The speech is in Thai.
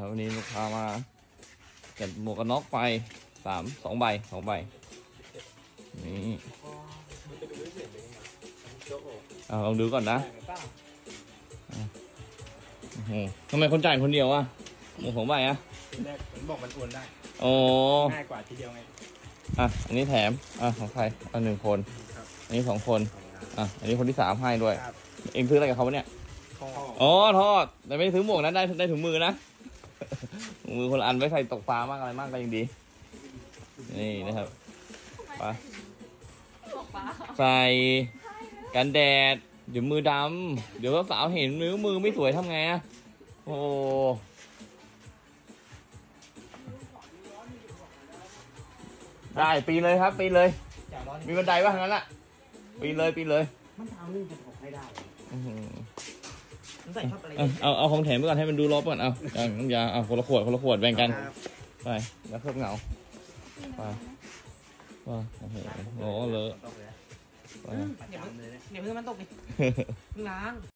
วันนี้ลูกค้ามาเก็บหมวกกันน็อกไป2 ใบนี่ลองดูก่อนนะทำไมคนจ่ายคนเดียวอ่ะหมวก2 ใบอ่ะแรกผมบอกมันโอนได้โอ้ง่ายกว่าทีเดียวไงอันนี้แถมของใคร1 คนอันนี้2 คนอันนี้คนที่3ให้ด้วยเองซื้ออะไรกับเขาเนี่ยอ๋อทอดแต่ไม่ได้ซื้อหมวกนะได้ถุงมือนะถุงมือคนละอันไว้ใส่ตกปลามากอะไรมากก็ยังดีนี่นะครับใส่กันแดดเดี๋ยวมือดำเดี๋ยวสาวเห็นมือไม่สวยทำไงอะโอ้ได้ปีเลยครับปีเลยมีบันไดป่ะทั้งนั้นละปีเลยมันทำนี่จะถกให้ได้ใส่ชอบอะไรเอาของแถมไปก่อนให้มันดูรอบก่อนเอาน้ำยาเอาคนละขวดแบ่งกันไปแล้วเคลือบเงาไปโอ้โหเลอะเดี๋ยวเพิ่งมันตกดิล้าง